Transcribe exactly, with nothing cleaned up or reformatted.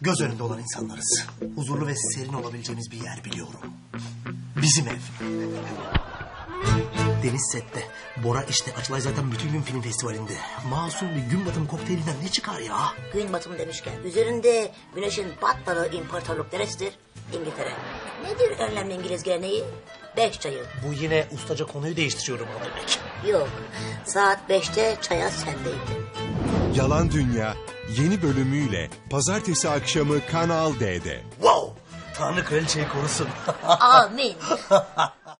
göz önünde olan insanlarız. Huzurlu ve serin olabileceğimiz bir yer biliyorum. Bizim ev. Deniz sette. Bora işte. Açılay zaten bütün gün film festivalinde. Masum bir gün batımı kokteylinden ne çıkar ya? Gün batımı demişken üzerinde güneşin batmadığı imparatorluk neresidir? İngiltere. Nedir önlemli İngiliz geleneği? Beş çayı. Bu yine ustaca konuyu değiştiriyorum o demek. Yok. Saat beşte çaya sendeydi. Yalan Dünya yeni bölümüyle pazartesi akşamı Kanal D'de. Wow! Tanrı kraliçeyi korusun. Amin.